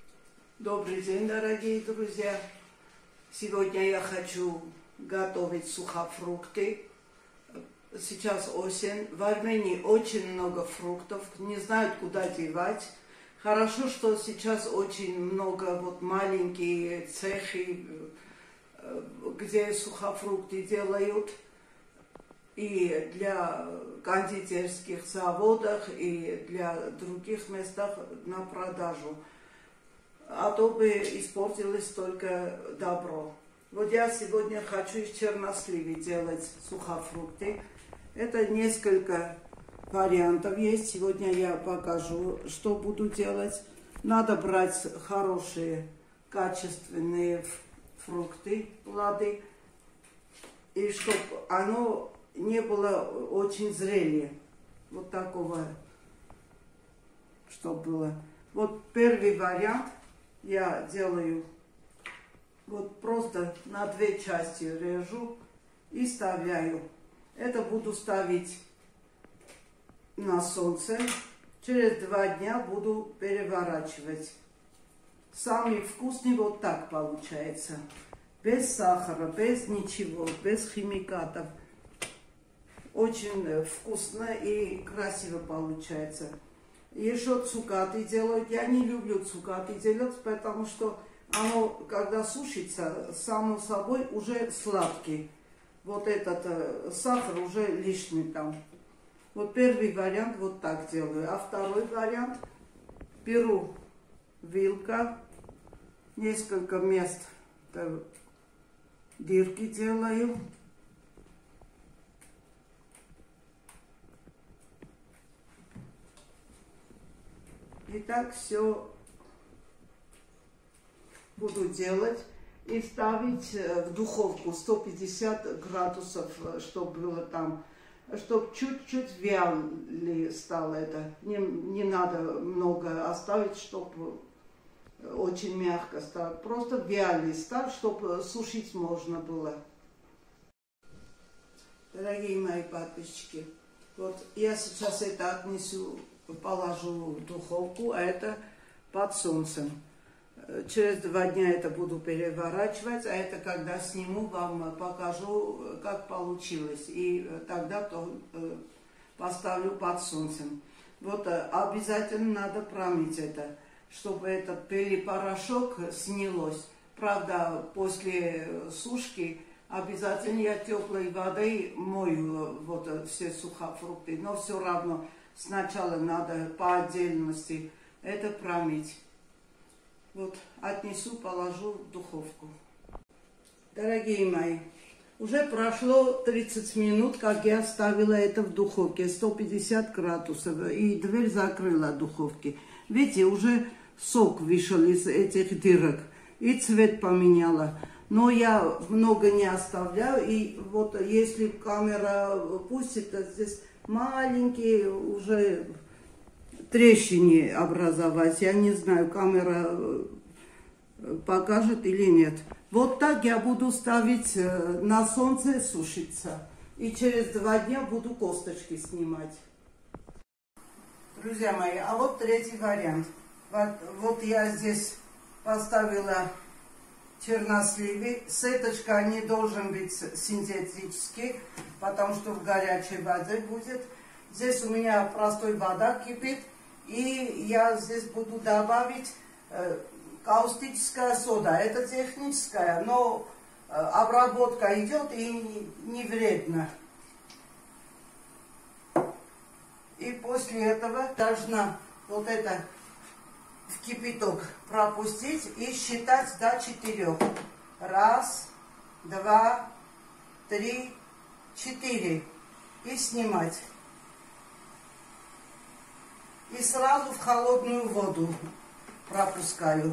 Добрый день, дорогие друзья! Сегодня я хочу готовить сухофрукты. Сейчас осень. В Армении очень много фруктов. Не знают, куда девать. Хорошо, что сейчас очень много маленькие цехи, где сухофрукты делают. И для кондитерских заводов, и для других местах на продажу. А то бы испортилось только добро. Вот я сегодня хочу из черносливы делать сухофрукты. Это несколько вариантов есть. Сегодня я покажу, что буду делать. Надо брать хорошие, качественные фрукты, плоды. И чтобы оно не было очень зрелее. Вот такого, чтобы было. Вот первый вариант. Я делаю, просто на две части режу и вставляю. Это буду ставить на солнце. Через 2 дня буду переворачивать. Самый вкусный вот так получается. Без сахара, без ничего, без химикатов. Очень вкусно и красиво получается. Еще цукаты делают. Я не люблю цукаты делать, потому что оно, когда сушится, само собой уже сладкий. Вот этот сахар уже лишний там. Вот первый вариант вот так делаю. А второй вариант беру вилка, несколько мест дырки делаю. И так все буду делать и ставить в духовку 150 градусов, чтобы было там, чтобы чуть-чуть вялый стало это. Не надо много оставить, чтобы очень мягко стало. Просто вялый стал, чтобы сушить можно было. Дорогие мои подписчики, вот я сейчас это отнесу, положу в духовку, а это под солнцем. Через 2 дня это буду переворачивать, а это когда сниму, вам покажу, как получилось. И тогда поставлю под солнцем. Вот обязательно надо промыть это, чтобы этот пыль-порошок снялось. Правда, после сушки обязательно я теплой водой мою все сухофрукты, но все равно сначала надо по отдельности это промыть. Вот отнесу, положу в духовку. Дорогие мои, уже прошло 30 минут, как я ставила это в духовке, 150 градусов, и дверь закрыла духовки. Видите, уже сок вышел из этих дырок, и цвет поменяла. Но я много не оставляю, и вот если камера пустит, то здесь маленькие уже трещины образовать. Я не знаю, камера покажет или нет. Вот так я буду ставить на солнце сушиться. И через 2 дня буду косточки снимать. Друзья мои, а вот третий вариант. Вот я здесь поставила черносливы. Сеточка не должен быть синтетический, потому что в горячей воде будет. Здесь у меня простой вода кипит. И я здесь буду добавить каустическая сода. Это техническая, но обработка идет и не вредно. И после этого должна вот это в кипяток пропустить и считать до 4. 1, 2, 3, 4. И снимать. И сразу в холодную воду пропускаю.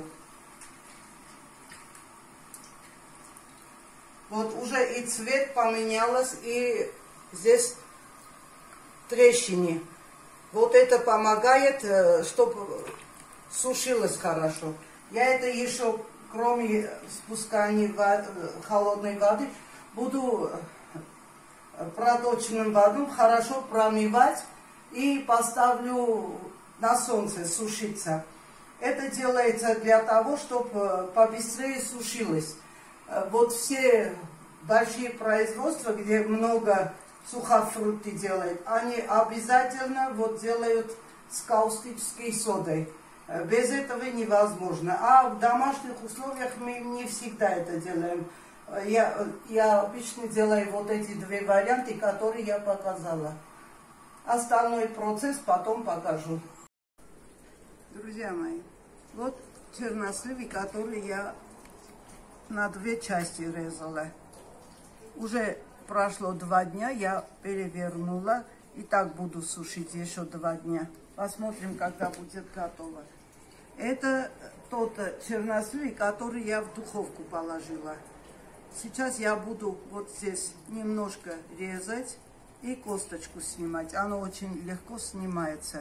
Вот уже и цвет поменялось, и здесь трещины. Вот это помогает, чтобы сушилось хорошо. Я это еще, кроме спускания холодной воды, буду проточным водой хорошо промывать и поставлю на солнце сушиться. Это делается для того, чтобы побыстрее сушилось. Вот все большие производства, где много сухофрукты делают, они обязательно вот делают с каустической содой. Без этого невозможно. А в домашних условиях мы не всегда это делаем. Я обычно делаю вот эти два варианта, которые я показала. Остальной процесс потом покажу. Друзья мои, вот черносливы, которые я на две части резала. Уже прошло 2 дня, я перевернула. И так буду сушить еще 2 дня. Посмотрим, когда будет готово. Это тот чернослив, который я в духовку положила. Сейчас я буду вот здесь немножко резать и косточку снимать. Оно очень легко снимается.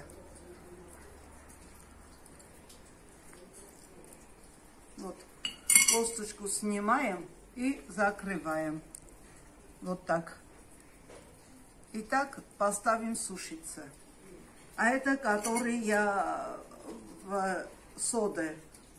Вот, косточку снимаем и закрываем. Вот так. И так поставим сушиться. А это, который я в соде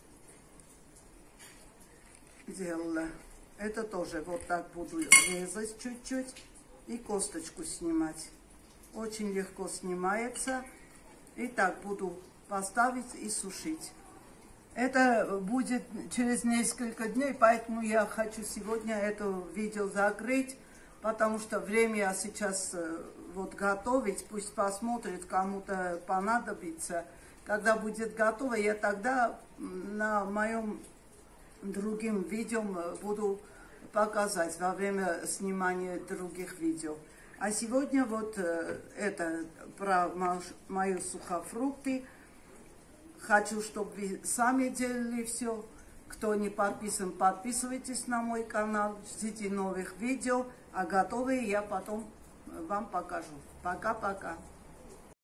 делала. Это тоже вот так буду резать чуть-чуть и косточку снимать. Очень легко снимается. И так буду поставить и сушить. Это будет через несколько дней, поэтому я хочу сегодня это видео закрыть, потому что время сейчас вот готовить, пусть посмотрит, кому-то понадобится. Когда будет готово, я тогда на моем другим видео буду показать во время снимания других видео. А сегодня вот это про мои сухофрукты. Хочу, чтобы вы сами делали все. Кто не подписан, подписывайтесь на мой канал. Ждите новых видео. А готовые я потом вам покажу. Пока-пока.